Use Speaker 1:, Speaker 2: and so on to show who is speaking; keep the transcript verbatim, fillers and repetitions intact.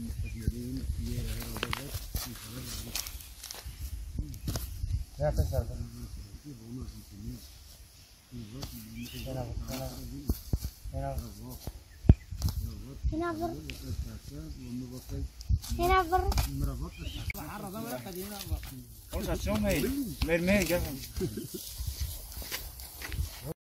Speaker 1: Ya pesar. هنا بر هنا بر
Speaker 2: وش شو مي؟ مير مي جاب